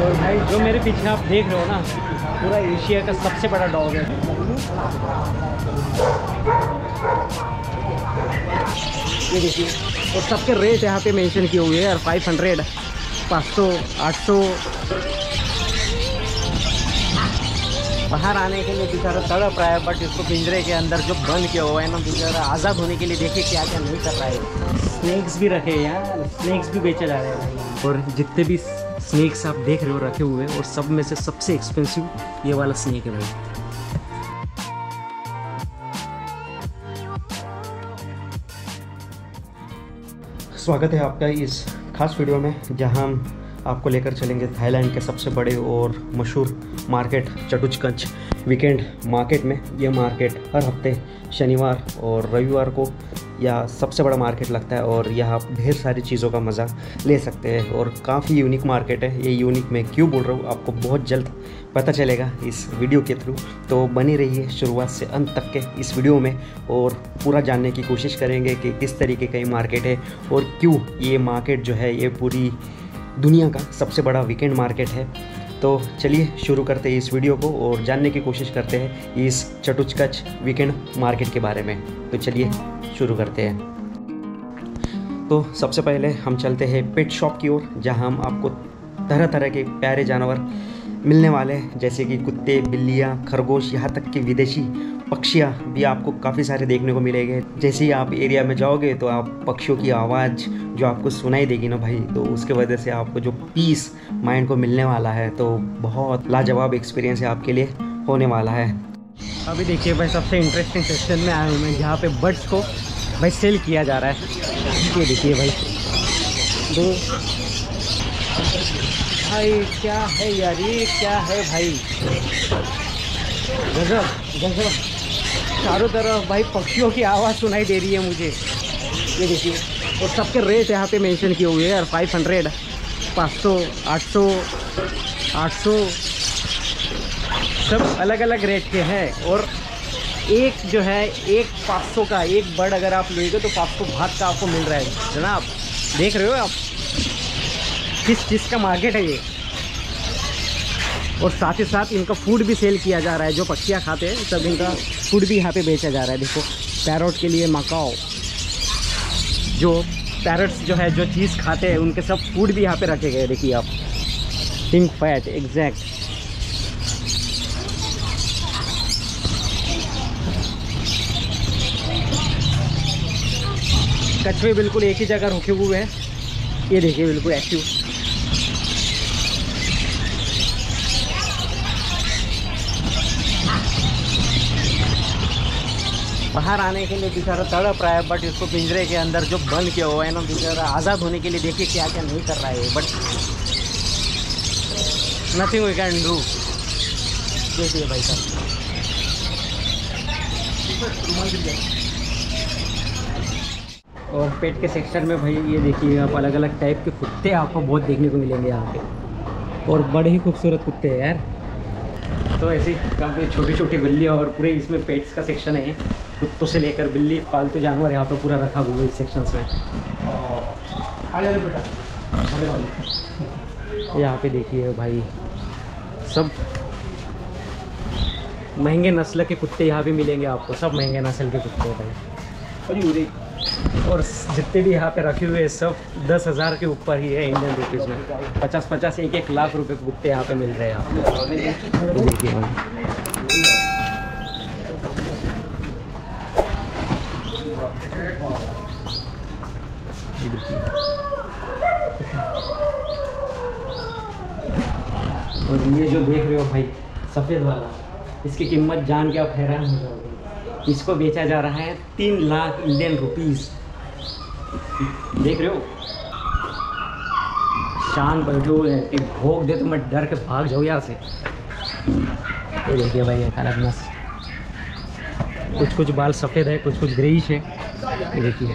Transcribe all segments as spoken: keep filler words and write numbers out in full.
और भाई जो मेरे पीछे आप देख रहे हो ना, पूरा एशिया का सबसे बड़ा डॉग है। ये देखिए, और सबके रेट यहाँ पे मेंशन किए हुए हैं यार, फाइव हंड्रेड, पाँच सौ, आठ सौ। बाहर आने के लिए बेचारा तड़प रहा है, बट इसको पिंजरे के अंदर जो बंद किया हुआ है ना, बेचारा आज़ाद होने के लिए देखिए क्या क्या नहीं कर रहा है। स्नैक्स भी रखे हैं यार, स्नैक्स भी बेचे जा रहे हैं। और जितने भी स्नैक्स आप देख रहे हो रखे हुए हैं, और सब में से सबसे एक्सपेंसिव ये वाला स्नैक है भाई। स्वागत है आपका इस खास वीडियो में, जहां हम आपको लेकर चलेंगे थाईलैंड के सबसे बड़े और मशहूर मार्केट चटुचकंच वीकेंड मार्केट में। यह मार्केट हर हफ्ते शनिवार और रविवार को यह सबसे बड़ा मार्केट लगता है, और यहाँ आप ढेर सारी चीज़ों का मज़ा ले सकते हैं। और काफ़ी यूनिक मार्केट है। ये यूनिक मैं क्यों बोल रहा हूँ आपको बहुत जल्द पता चलेगा इस वीडियो के थ्रू, तो बनी रहिए शुरुआत से अंत तक के इस वीडियो में, और पूरा जानने की कोशिश करेंगे कि किस तरीके का ये मार्केट है और क्यों ये मार्केट जो है ये पूरी दुनिया का सबसे बड़ा वीकेंड मार्केट है। तो चलिए शुरू करते हैं इस वीडियो को और जानने की कोशिश करते हैं इस चटुचकंच वीकेंड मार्केट के बारे में। तो चलिए शुरू करते हैं। तो सबसे पहले हम चलते हैं पेट शॉप की ओर, जहां हम आपको तरह तरह के प्यारे जानवर मिलने वाले हैं, जैसे कि कुत्ते, बिल्लियाँ, खरगोश, यहाँ तक कि विदेशी पक्षियाँ भी आपको काफ़ी सारे देखने को मिलेंगे। जैसे ही आप एरिया में जाओगे तो आप पक्षियों की आवाज़ जो आपको सुनाई देगी ना भाई, तो उसके वजह से आपको जो पीस माइंड को मिलने वाला है, तो बहुत लाजवाब एक्सपीरियंस है आपके लिए होने वाला है। अभी देखिए भाई, सबसे इंटरेस्टिंग सेक्शन में आया हूँ मैं, जहाँ पे बर्ड्स को भाई सेल किया जा रहा है। ये देखिए भाई, दो भाई क्या है यार, ये क्या है भाई, गजब गजब। चारों तरफ भाई पक्षियों की आवाज़ सुनाई दे रही है मुझे। ये देखिए, और सबके रेट यहाँ पे मेंशन किए हुए हैं यार, फाइव हंड्रेड, पाँच सौ, आठ सौ, आठ सौ, सब अलग अलग रेट के हैं। और एक जो है एक पाँच सौ का एक बर्ड अगर आप लेंगे तो पाँच सौ भात का आपको मिल रहा है जनाब। देख रहे हो आप किस चीज़ का मार्केट है ये। और साथ ही साथ इनका फूड भी सेल किया जा रहा है, जो पक्षियाँ खाते हैं सब इनका फूड भी यहाँ पे बेचा जा रहा है। देखो, पैरोट के लिए मकाओ, जो पैरट्स जो है जो चीज़ खाते हैं उनके सब फूड भी यहाँ पे रखे गए। देखिए आप, पिंक फैट एग्जैक्ट। कछुए बिल्कुल एक ही जगह रुके हुए हैं, ये देखिए बिल्कुल एक्टिव। बाहर आने के लिए बेचारा तड़प रहा है, बट इसको पिंजरे के अंदर जो बंद किया हुआ है ना, बेचारा आज़ाद होने के लिए देखिए क्या क्या नहीं कर रहा है, but nothing we can do. देखिए भाई साहब, और पेट के सेक्शन में भाई ये देखिए आप, अलग अलग टाइप के कुत्ते आपको बहुत देखने को मिलेंगे यहाँ पे, और बड़े ही खूबसूरत कुत्ते हैं यार। तो ऐसी काफ़ी छोटी छोटी बिल्लियाँ, और पूरे इसमें पेट्स का सेक्शन है, कुत्तों से लेकर बिल्ली, पालतू जानवर यहाँ पे पूरा रखा हुआ है इस सेक्शंस में। यहाँ पे देखिए भाई, सब महंगे नस्ल के कुत्ते यहाँ पे मिलेंगे आपको, सब महंगे नस्ल के कुत्ते हैं भाई। और जितने भी यहाँ पे रखे हुए हैं सब दस हज़ार के ऊपर ही है इंडियन रुपीज़ में। पचास पचास एक एक लाख रुपए के कुत्ते यहाँ पे मिल रहे हैं आपको। देखिए भाई, और ये जो देख रहे हो भाई सफ़ेद वाला, इसकी कीमत जान के आप हैरान हो जाओगे। इसको बेचा जा रहा है तीन लाख इंडियन रुपीस। देख रहे हो, शान बैठे हुए हैं कि भोग दे तो मैं डर के भाग जाऊँ यहाँ से। ये देखिए भाई, ये अलग नस, कुछ कुछ बाल सफ़ेद है, कुछ कुछ ग्रेइश है। ये देखिए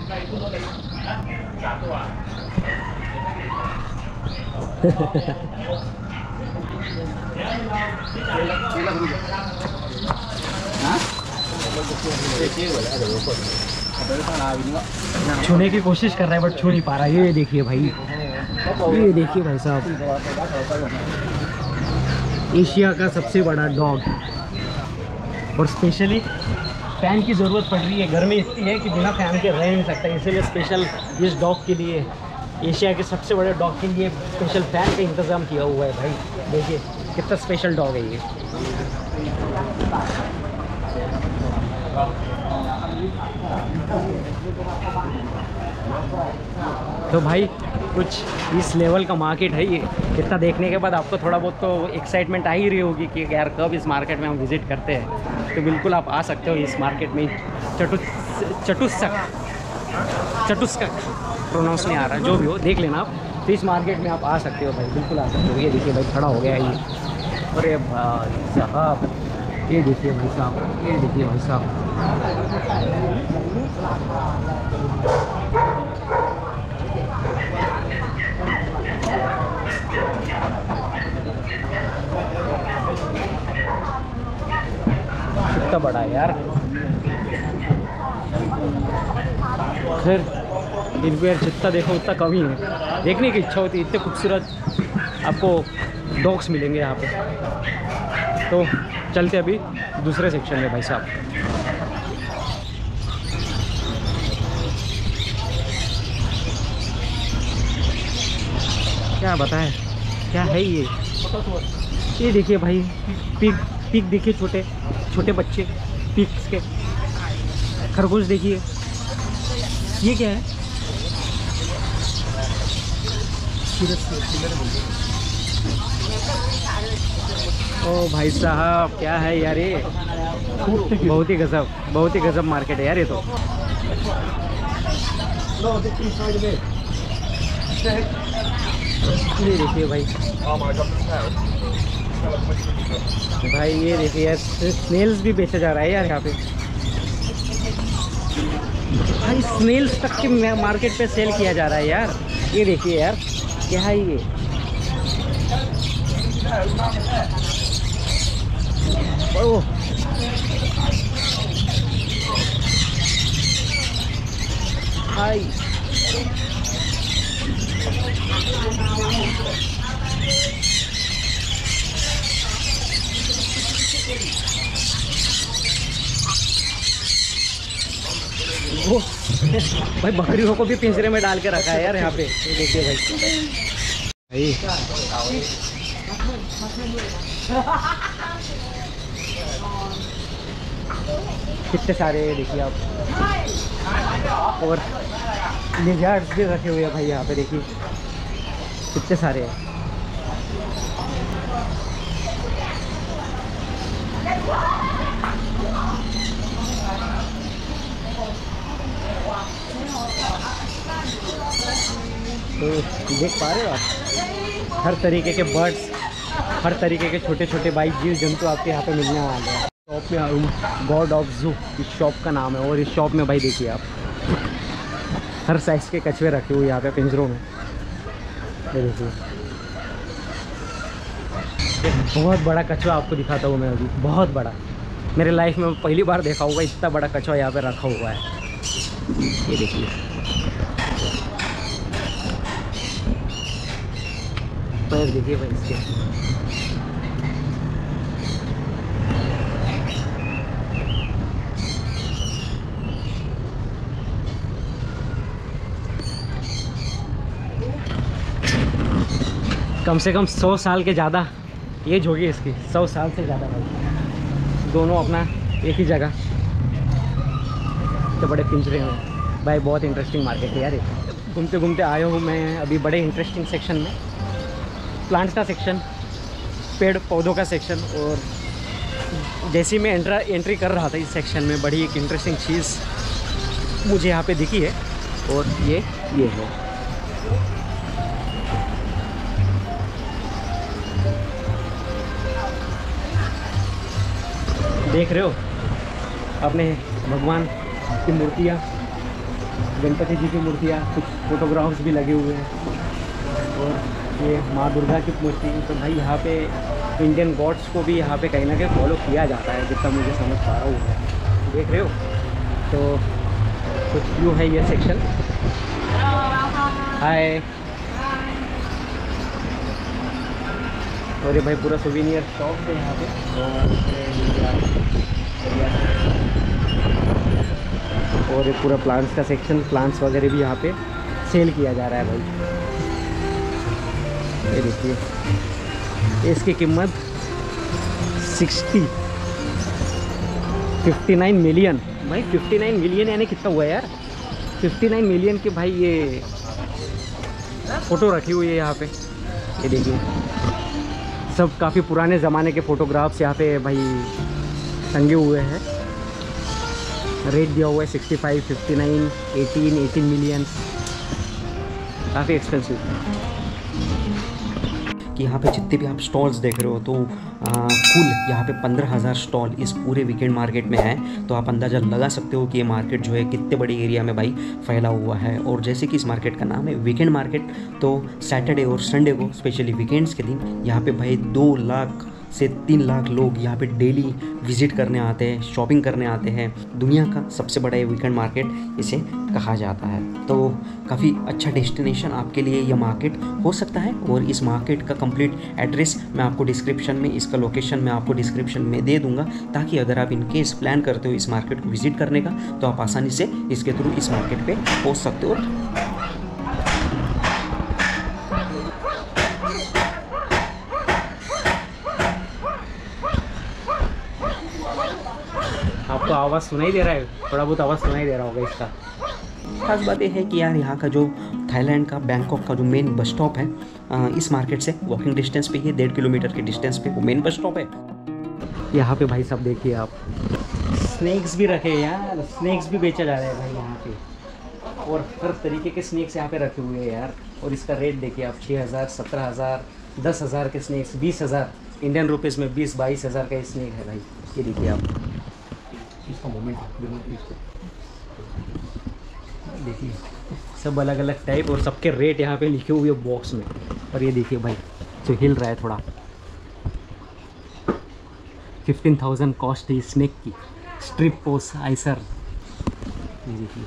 छूने की कोशिश कर रहा है बट छू नहीं पा रहा है। ये देखिए भाई, ये देखिए भाई साहब, एशिया का सबसे बड़ा डॉग। और स्पेशली फ़ैन की ज़रूरत पड़ रही है, गर्मी इतनी है कि बिना फ़ैन के रह नहीं सकता, इसीलिए स्पेशल इस डॉग के लिए, एशिया के सबसे बड़े डॉग के लिए स्पेशल फ़ैन का इंतज़ाम किया हुआ है भाई। देखिए कितना स्पेशल डॉग है ये। तो भाई कुछ इस लेवल का मार्केट है ये। इतना देखने के बाद आपको थोड़ा बहुत तो एक्साइटमेंट आ ही रही होगी कि यार कब इस मार्केट में हम विज़िट करते हैं। तो बिल्कुल आप आ सकते हो इस मार्केट में। चटु चटुस्क चटुस्क प्रोनाउंस नहीं आ रहा, जो भी हो देख लेना आप। तो इस मार्केट में आप आ सकते हो भाई, बिल्कुल आ सकते हो। ये देखिए भाई खड़ा हो गया है ये। अरे भाई साहब, ये देखिए भाई साहब, ये देखिए भाई साहब। कितना बड़ा है यार। खैर इनको यार जितना देखो उतना कम ही है। देखने की इच्छा होती है, इतने खूबसूरत आपको डॉग्स मिलेंगे यहाँ पे। तो चलते अभी दूसरे सेक्शन में भाई साहब। क्या बताएं क्या है ये। ये देखिए भाई पिग, पिग देखिए, छोटे छोटे बच्चे पिग्स के। खरगोश देखिए, ये क्या है। ओ भाई साहब क्या है यार ये। बहुत ही गजब, बहुत ही गजब मार्केट है यार ये तो। ये देखिए भाई, भाई ये देखिए यार स्नेल्स भी बेचा जा रहा है यार यहाँ पे। भाई स्नेल्स तक के मार्केट पे सेल किया जा रहा है यार। ये देखिए यार क्या है ये। ओह भाई वो भाई बकरियों को भी पिंजरे में डाल के रखा है यार यहाँ पे। देखिए भाई भाई कितने सारे देखिए आप। और लिजार्ड्स भी रखे हुए हैं भाई यहाँ पे, देखिए कितने सारे हैं। तो देख पा रहे हो आप, हर तरीके के बर्ड्स, हर तरीके के छोटे छोटे बाई जीव जंतु आपके यहाँ पे मिलने वाले हैं। शॉप में आऊँ, गॉड ऑफ जू इस शॉप का नाम है। और इस शॉप में भाई देखिए आप हर साइज़ के कछुए रखे हुए यहाँ पे पिंजरों में। ये देखिए बहुत बड़ा कछुआ आपको दिखाता हूँ मैं अभी, बहुत बड़ा। मेरे लाइफ में पहली बार देखा होगा इतना बड़ा कछुआ यहाँ पे रखा हुआ है। ये देखिए पैर देखिए भाई इसके। कम से कम सौ साल के ज़्यादा एज होगी इसकी, सौ साल से ज़्यादा भाई। दोनों अपना एक ही जगह तो बड़े पिंजरे में भाई। बहुत इंटरेस्टिंग मार्केट है यार ये। घूमते घूमते आया हूँ मैं अभी बड़े इंटरेस्टिंग सेक्शन में, प्लांट्स का सेक्शन, पेड़ पौधों का सेक्शन। और जैसे मैं एंट्रा एंट्री कर रहा था इस सेक्शन में, बड़ी एक इंटरेस्टिंग चीज़ मुझे यहाँ पे दिखी है। और ये ये है, देख रहे हो अपने भगवान की मूर्तियाँ, गणपति जी की मूर्तियाँ, कुछ फोटोग्राफ्स भी लगे हुए हैं। और ये माँ दुर्गा की मूर्ति। तो भाई यहाँ पे इंडियन गॉड्स को भी यहाँ पे कहीं ना कहीं फॉलो किया जाता है, जितना मुझे समझ पा रहा हूँ। देख रहे हो तो कुछ व्यू है ये सेक्शन। हाय और ये भाई पूरा सुवीनियर शॉप है यहाँ पे। और ये पूरा प्लांट्स का सेक्शन, प्लांट्स वगैरह भी यहाँ पे सेल किया जा रहा है भाई। ये देखिए, इसकी कीमत सिक्सटी फिफ्टी नाइन मिलियन भाई। फिफ्टी नाइन मिलियन यानी कितना हुआ यार? फिफ्टी नाइन मिलियन की भाई ये फ़ोटो रखी हुई है यहाँ पे। ये देखिए, सब काफ़ी पुराने ज़माने के फ़ोटोग्राफ्स यहाँ पे भाई टंगे हुए हैं। रेट दिया हुआ है sixty five, fifty nine, eighteen, eighteen million. काफ़ी एक्सपेंसिव कि यहाँ पे जितने भी आप स्टॉल्स देख रहे हो तो आ, कुल यहाँ पे पंद्रह हज़ार स्टॉल इस पूरे वीकेंड मार्केट में है। तो आप अंदाज़ा लगा सकते हो कि ये मार्केट जो है कितने बड़े एरिया में भाई फैला हुआ है। और जैसे कि इस मार्केट का नाम है वीकेंड मार्केट, तो सैटरडे और संडे को स्पेशली वीकेंड्स के दिन यहाँ पे भाई दो लाख से तीन लाख लोग यहाँ पे डेली विजिट करने आते हैं, शॉपिंग करने आते हैं। दुनिया का सबसे बड़ा ये वीकेंड मार्केट इसे कहा जाता है। तो काफ़ी अच्छा डेस्टिनेशन आपके लिए यह मार्केट हो सकता है। और इस मार्केट का कंप्लीट एड्रेस मैं आपको डिस्क्रिप्शन में, इसका लोकेशन मैं आपको डिस्क्रिप्शन में दे दूंगा, ताकि अगर आप इनकेस प्लान करते हो इस मार्केट को विजिट करने का तो आप आसानी से इसके थ्रू इस मार्केट पर पहुँच सकते हो। आपको आवाज़ सुनाई दे रहा है? थोड़ा बहुत आवाज़ सुनाई दे रहा होगा इसका। खास बात यह है कि यार यहाँ का जो थाईलैंड का बैंकॉक का जो मेन बस स्टॉप है, इस मार्केट से वॉकिंग डिस्टेंस पे ही, डेढ़ किलोमीटर के डिस्टेंस पे वो मेन बस स्टॉप है। यहाँ पे भाई सब देखिए आप, स्नैक्स भी रखे हैं यार, स्नैक्स भी बेचा जा रहा है भाई यहाँ पे। और हर तरीके के स्नैक्स यहाँ पे रखे हुए हैं यार। और इसका रेट देखिए आप, छः हज़ार, सत्रह हज़ार, दस हज़ार के स्नैक्स, बीस हज़ार इंडियन रुपीज़ में बीस बाईस हज़ार का स्नैक है भाई। ये देखिए आप, इसका मोमेंट देखिए, सब अलग अलग टाइप और सबके रेट यहाँ पे लिखे हुए बॉक्स में। और ये देखिए भाई जो हिल रहा है थोड़ा, फिफ्टीन थाउजेंड कॉस्ट है स्नैक की, स्ट्रिप पोस आइसर। ये देखिए,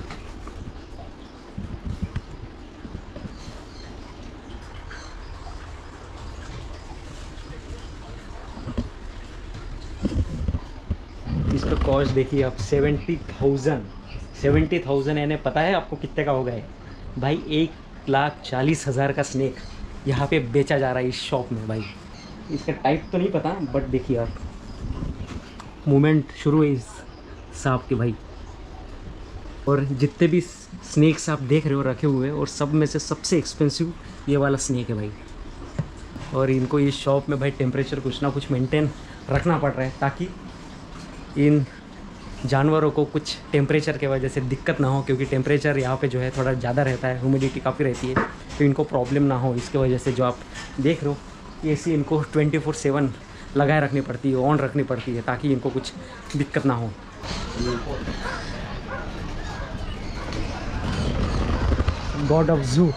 इसका कॉस्ट देखिए आप, सेवेंटी थाउजेंड सेवेंटी थाउजेंड यानी पता है आपको कितने का होगा? है भाई एक लाख चालीस हज़ार का स्नैक यहाँ पे बेचा जा रहा है इस शॉप में भाई। इसका टाइप तो नहीं पता, बट देखिए आप, मूवमेंट शुरू है इस सांप के भाई। और जितने भी स्नैक्स आप देख रहे हो रखे हुए हैं, और सब में से सबसे एक्सपेंसिव ये वाला स्नैक है भाई। और इनको इस शॉप में भाई टेम्परेचर कुछ ना कुछ मेंटेन रखना पड़ रहा है, ताकि इन जानवरों को कुछ टेम्परेचर के वजह से दिक्कत ना हो, क्योंकि टेम्परेचर यहाँ पे जो है थोड़ा ज़्यादा रहता है, ह्यूमिडिटी काफ़ी रहती है, तो इनको प्रॉब्लम ना हो। इसके वजह से जो आप देख रहे हो, एसी इनको ट्वेंटी फोर सेवन लगाए रखनी पड़ती है, ऑन रखनी पड़ती है, ताकि इनको कुछ दिक्कत ना हो। गॉड ऑफ जू,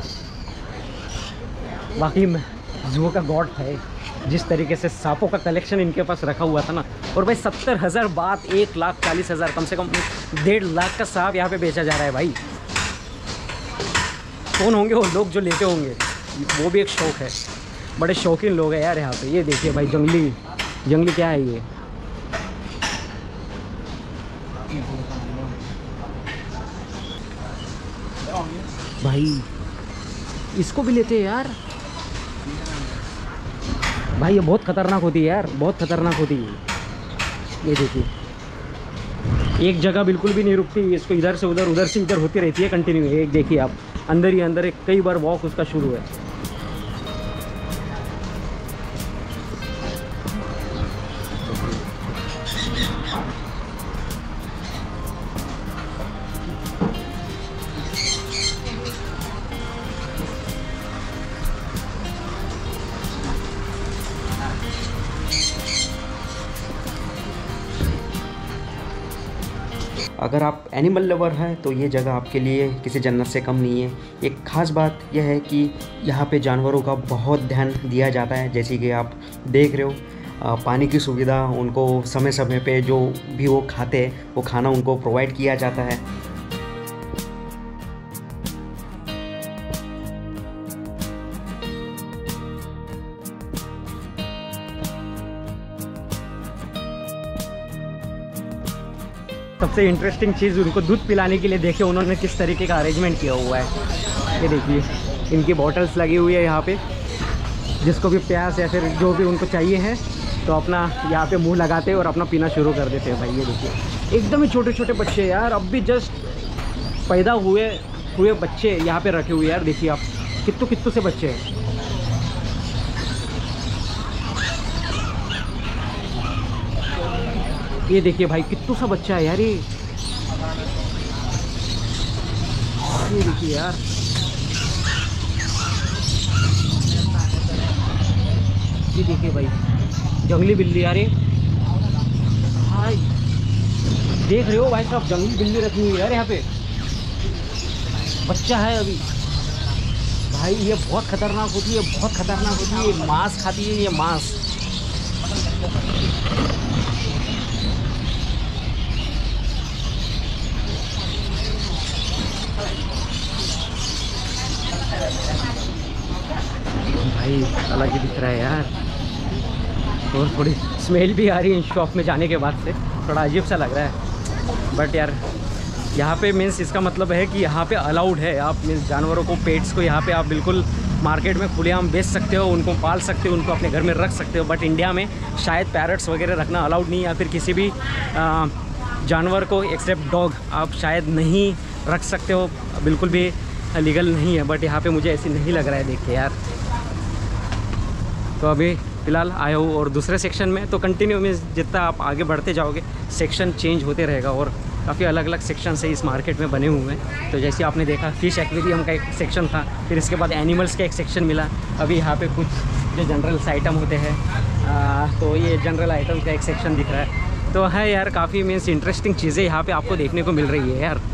वाकई में जू का गॉड है। जिस तरीके से सांपों का कलेक्शन इनके पास रखा हुआ था ना। और भाई सत्तर हज़ार बात, एक लाख चालीस हज़ार, कम से कम डेढ़ लाख का सांप यहाँ पे बेचा जा रहा है भाई। कौन होंगे वो लोग जो लेते होंगे? वो भी एक शौक़ है, बड़े शौकीन लोग हैं यार यहाँ पे। ये देखिए भाई, जंगली जंगली क्या है ये? भाई इसको भी लेते हैं यार भाई। ये बहुत खतरनाक होती है यार, बहुत खतरनाक होती है। ये देखिए, एक जगह बिल्कुल भी नहीं रुकती, इसको इधर से उधर, उधर से इधर होती रहती है कंटिन्यू। एक देखिए आप, अंदर ही अंदर एक कई बार वॉक उसका शुरू है। अगर आप एनिमल लवर हैं तो ये जगह आपके लिए किसी जन्नत से कम नहीं है। एक ख़ास बात यह है कि यहाँ पे जानवरों का बहुत ध्यान दिया जाता है। जैसे कि आप देख रहे हो, पानी की सुविधा उनको समय समय पे जो भी वो खाते हैं वो खाना उनको प्रोवाइड किया जाता है। सबसे इंटरेस्टिंग चीज़, उनको दूध पिलाने के लिए देखिए उन्होंने किस तरीके का अरेंजमेंट किया हुआ है। ये देखिए इनकी बॉटल्स लगी हुई है यहाँ पे, जिसको भी प्यास या फिर जो भी उनको चाहिए है तो अपना यहाँ पे मुंह लगाते हैं और अपना पीना शुरू कर देते हैं भाई। ये देखिए एकदम ही छोटे छोटे बच्चे यार, अब भी जस्ट पैदा हुए हुए बच्चे यहाँ पे रखे हुए यार। देखिए आप कितने कितने से बच्चे हैं। ये देखिए भाई कितने सा बच्चा है यार। ये ये देखिए यार, ये देखिए भाई जंगली बिल्ली यार। ये भाई देख रहे हो भाई साहब, जंगली बिल्ली रखी हुई है यार यहाँ पे, बच्चा है अभी। भाई ये बहुत खतरनाक होती है, बहुत खतरनाक होती है। ये मांस खाती है, ये मांस। भाई अलग ही दिख रहा है यार, और थोड़ी स्मेल भी आ रही है इन शॉप में जाने के बाद से, थोड़ा अजीब सा लग रहा है। बट यार यहाँ पे मीन्स इसका मतलब है कि यहाँ पे अलाउड है, आप मीन्स जानवरों को, पेट्स को यहाँ पे आप बिल्कुल मार्केट में खुलेआम बेच सकते हो, उनको पाल सकते हो, उनको अपने घर में रख सकते हो। बट इंडिया में शायद पैरट्स वगैरह रखना अलाउड नहीं है, या फिर किसी भी आ, जानवर को एक्सेप्ट डॉग आप शायद नहीं रख सकते हो, बिल्कुल भी लीगल नहीं है। बट यहाँ पे मुझे ऐसी नहीं लग रहा है देख के यार। तो अभी फ़िलहाल आया हूँ और दूसरे सेक्शन में, तो कंटिन्यू में जितना आप आगे बढ़ते जाओगे सेक्शन चेंज होते रहेगा, और काफ़ी अलग अलग सेक्शन से इस मार्केट में बने हुए हैं। तो जैसे आपने देखा फिश एक्वेरियम का एक सेक्शन था, फिर इसके बाद एनिमल्स का एक सेक्शन मिला। अभी यहाँ पे कुछ जो जनरल्स आइटम होते हैं, तो ये जनरल आइटम का एक सेक्शन दिख रहा है। तो है यार काफ़ी मीन्स इंटरेस्टिंग चीज़ें यहाँ पे आपको देखने को मिल रही है यार।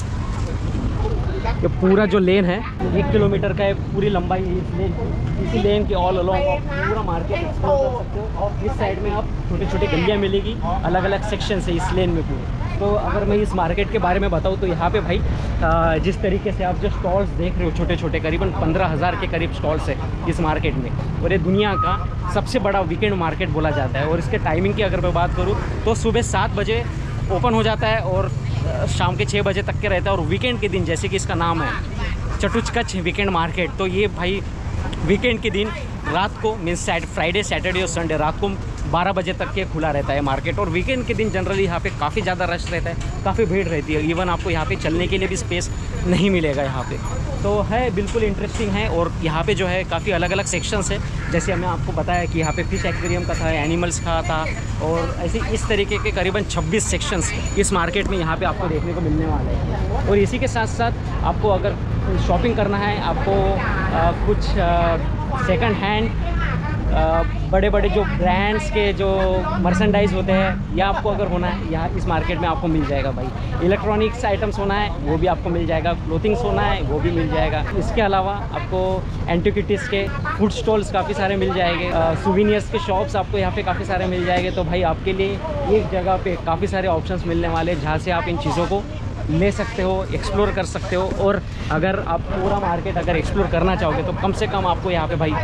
ये पूरा जो लेन है एक किलोमीटर का है, पूरी लंबाई है इस लेन की। इसी लेन के ऑल अलोंग आप पूरा मार्केट एक्सप्लोर कर सकते हो। और इस साइड में आप छोटी छोटी गलियाँ मिलेगी, अलग अलग सेक्शन है इस लेन में पूरे। तो अगर मैं इस मार्केट के बारे में बताऊँ तो यहाँ पे भाई जिस तरीके से आप जो स्टॉल्स देख रहे हो, छोटे छोटे करीबन पंद्रह हज़ार के करीब स्टॉल्स है इस मार्केट में, और ये दुनिया का सबसे बड़ा वीकेंड मार्केट बोला जाता है। और इसके टाइमिंग की अगर मैं बात करूँ तो सुबह सात बजे ओपन हो जाता है और शाम के छः बजे तक के रहता है। और वीकेंड के दिन, जैसे कि इसका नाम है चटुचकच वीकेंड मार्केट, तो ये भाई वीकेंड के दिन रात को मीन्स सैट फ्राइडे सैटरडे और संडे रात को बारह बजे तक के खुला रहता है मार्केट। और वीकेंड के दिन जनरली यहाँ पे काफ़ी ज़्यादा रश रहता है, काफ़ी भीड़ रहती है। इवन आपको यहाँ पे चलने के लिए भी स्पेस नहीं मिलेगा यहाँ पे। तो है बिल्कुल इंटरेस्टिंग है। और यहाँ पे जो है काफ़ी अलग अलग सेक्शंस है, जैसे हमें आपको बताया कि यहाँ पे फिश एक्वेरियम का था, एनिमल्स का था, और ऐसे इस तरीके के करीबन छब्बीस सेक्शंस इस मार्केट में यहाँ पे आपको देखने को मिलने वाले हैं। और इसी के साथ साथ आपको अगर शॉपिंग करना है, आपको आ, कुछ सेकंड हैंड बड़े बड़े जो ब्रांड्स के जो मर्चेंडाइज होते हैं, या आपको अगर होना है यहाँ इस मार्केट में आपको मिल जाएगा भाई। इलेक्ट्रॉनिक्स आइटम्स होना है वो भी आपको मिल जाएगा, क्लोथिंग्स होना है वो भी मिल जाएगा। इसके अलावा आपको एंटिक्विटीज़ के फूड स्टॉल्स काफ़ी सारे मिल जाएंगे, सुवीनियर्स के शॉप्स आपको यहाँ पे काफ़ी सारे मिल जाएंगे। तो भाई आपके लिए एक जगह पे काफ़ी सारे ऑप्शंस मिलने वाले हैं, जहाँ से आप इन चीज़ों को ले सकते हो, एक्सप्लोर कर सकते हो। और अगर आप पूरा मार्केट अगर एक्सप्लोर करना चाहोगे तो कम से कम आपको यहाँ पे भाई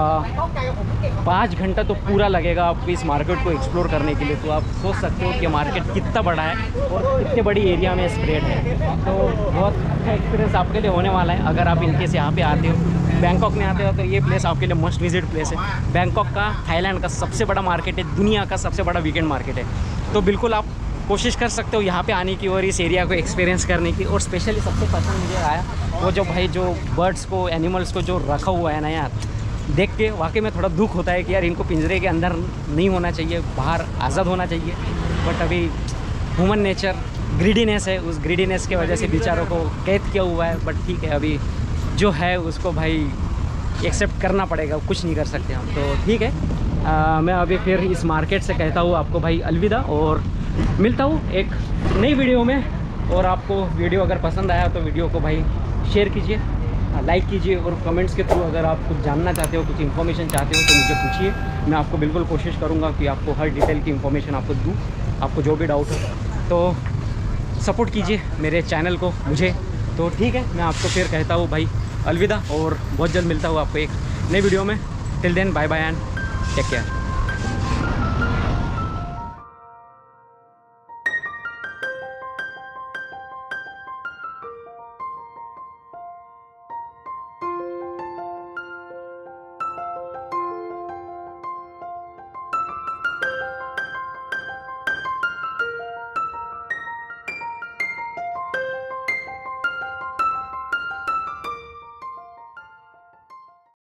पाँच घंटा तो पूरा लगेगा आपको इस मार्केट को एक्सप्लोर करने के लिए। तो आप सोच सकते हो कि मार्केट कितना बड़ा है और कितने बड़ी एरिया में स्प्रेड है। तो बहुत अच्छा एक्सपीरियंस आपके लिए होने वाला है अगर आप इनकेस यहाँ पे आते हो, बैंकॉक में आते हो, तो ये प्लेस आपके लिए मस्ट विजिट प्लेस है। बैंकॉक का थाईलैंड का सबसे बड़ा मार्केट है, दुनिया का सबसे बड़ा वीकेंड मार्केट है। तो बिल्कुल आप कोशिश कर सकते हो यहाँ पे आने की और इस एरिया को एक्सपीरियंस करने की। और स्पेशली सबसे पसंद मुझे आया वो जो भाई जो बर्ड्स को, एनिमल्स को जो रखा हुआ है ना यार, देख के वाकई में थोड़ा दुख होता है कि यार इनको पिंजरे के अंदर नहीं होना चाहिए, बाहर आज़ाद होना चाहिए। बट अभी ह्यूमन नेचर ग्रीडीनेस है, उस ग्रीडीनेस की वजह से बेचारों को कैद किया हुआ है। बट ठीक है, अभी जो है उसको भाई एक्सेप्ट करना पड़ेगा, कुछ नहीं कर सकते हम। तो ठीक है, आ, मैं अभी फिर इस मार्केट से कहता हूँ आपको भाई अलविदा, और मिलता हूँ एक नई वीडियो में। और आपको वीडियो अगर पसंद आया तो वीडियो को भाई शेयर कीजिए, लाइक कीजिए, और कमेंट्स के थ्रू अगर आप कुछ जानना चाहते हो, कुछ इन्फॉर्मेशन चाहते हो तो मुझे पूछिए। मैं आपको बिल्कुल कोशिश करूँगा कि आपको हर डिटेल की इन्फॉर्मेशन आपको दूँ, आपको जो भी डाउट हो। तो सपोर्ट कीजिए मेरे चैनल को, मुझे। तो ठीक है, मैं आपको फिर कहता हूँ भाई अलविदा, और बहुत जल्द मिलता हूँ आपको एक नई वीडियो में। Till then bye bye and take care.